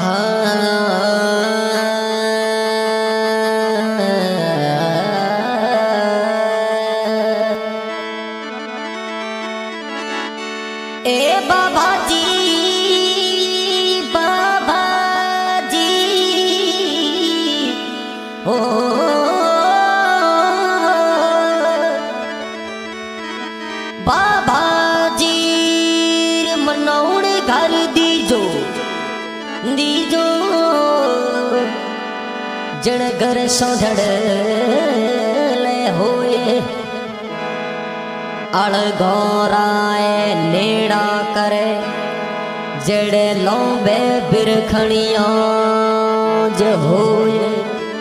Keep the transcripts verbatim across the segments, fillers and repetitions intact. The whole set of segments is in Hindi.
ए बाबा जी बाबा जी ओ बाबा जी मनौड़ घर दीजो दीजो जण घर सोधड़ ले होए अलगोराए नेड़ा करे जड़े लौबे बिरखणिया जो होए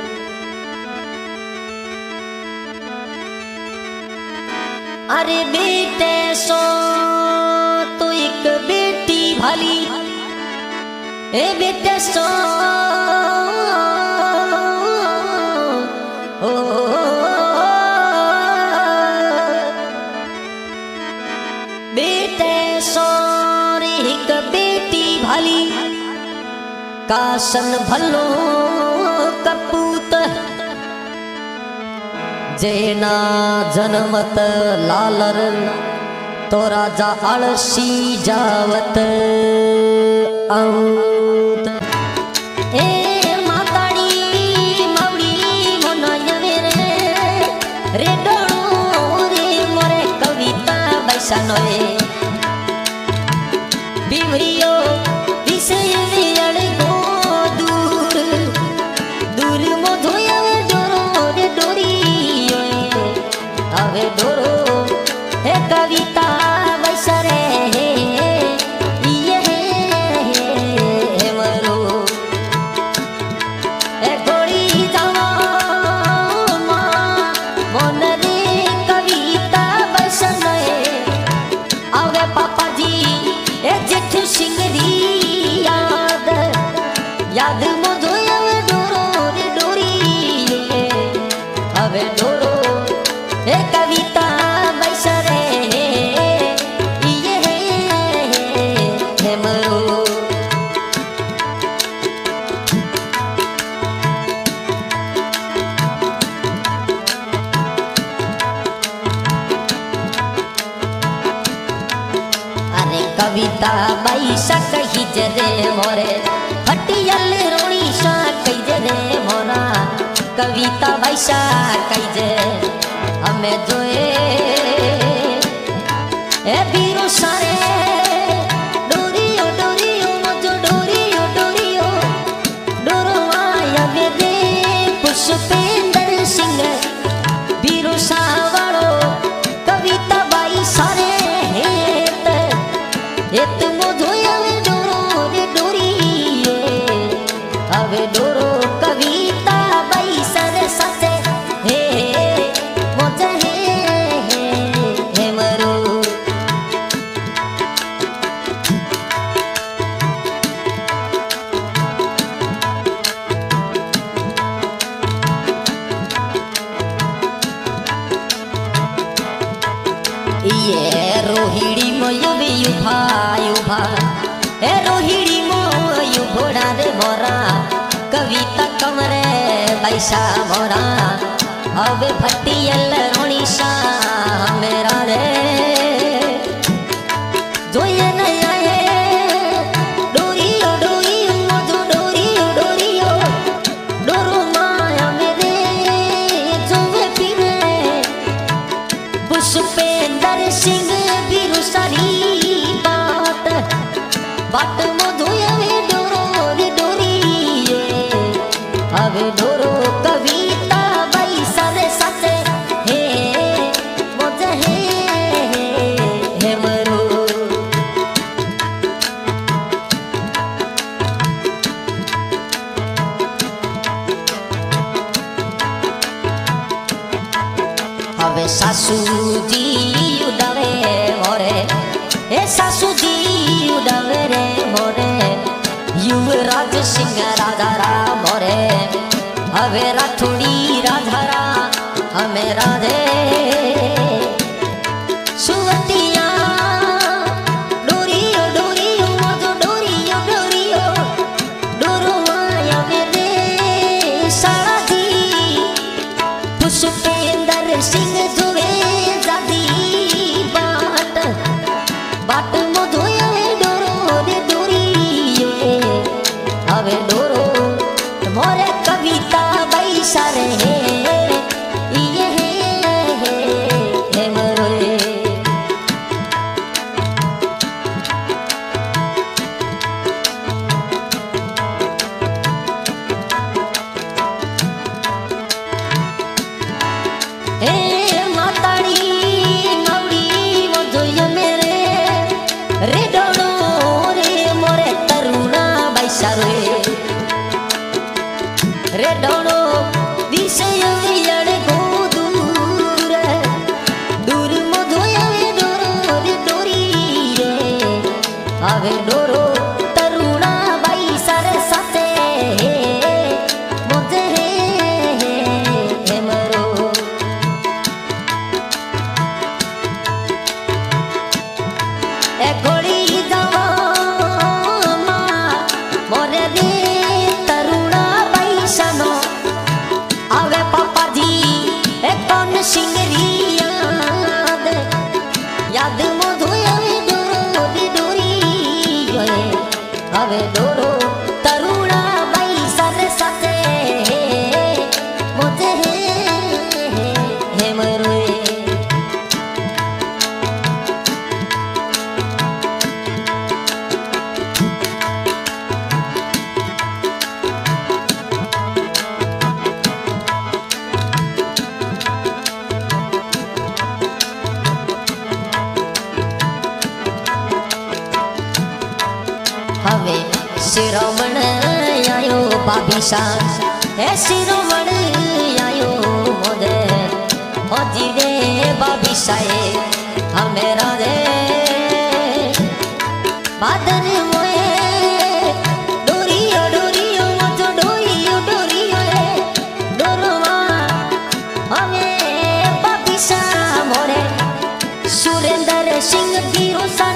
अरे बेटे सो तो एक बेटी भली ए बेटे सो ओ बेटे सोरी एक बेटी भली कासन भलो कपूत जेना जनमत लालर तो राजा आलसी जावत आउत ए माताड़ी मवड़ी मोनायवे रे डोळो रे मोरे कविता बैसानोए बिवरियो विषय अड़गो दूर दूर मोधोया डोरो रे डोरी अवे डोरो हे कविता बैसरे ये हे मरो ए गोड़ी जावा मन रे कविता बैसने अवे पापा जी ए जेठू सिंगरी याद याद मोधो अवे डोरो रे डोरी अवे डोरो हे कविता बैसरे ये हे मरो अरे कविता बैसा कही जरे मोरे हटियल रोणी सा कही जरे मोरा कविता बैसा कही जे हमें जोए ए बीरो सारे डोरियो डोरियो मजो डोरियो डोरियो डोरो आया वेदे पुष्पेंद्र सिंह बीरो सावाड़ो कविता बाई सारे हेत हेत मोधो अवे डोरो रे डोरी अवे डोरो कविता बाई सारे सासे हे मोजे हे हे मरो ये रोहिणी मोयुबी युभा युभा ए रोहिणी मोयु घोड़ा रे मोरा कविता कमरे बैसा मोरा अबे फटियल रोणी सा मेरा रे जोये नहीं आए डोरियो डोरियो मधु डोरियो डोरियो डोरो माया मेरे जोवे पीरे पुष्पेंद्र सिंह बीरू सारी बात बात मधु अवे डोरो रे डोरी अवे डोरो कविता बाई सारे सासे हे मोजे हे हे मरो अवे सासू जी उड़ावे मोरे ए सासू जी उड़ावे रे मोरे रे डोनो रे मोरे तरुणा बैसा रे रे डोनो दिशे यड़ को दूर दूर मधोया वे डोरो रे डोरी रे आवे डोरो तरुणा बैसा रे साथे मोते हे मरो ए घोड़ी जावा मोरे रे तरुणा बैसा नो आवे पापा जी ए कौन सिंगरी याद याद मधोया वे डोरो दी डोरी जोए आवे डोरो तरुणा बैसा रे साथे मोते हे मरो हवे शिरोमण आयो बाबिशा हे शिरोमण आयो मोदे होजी रे बाबिशाए हमें राधे बादर मोए डोरियो डोरियो मतो डोरियो डोरियो रे डोरवा हमें बाबिशा मोरे सुरेंद्र सिंह गिरो सा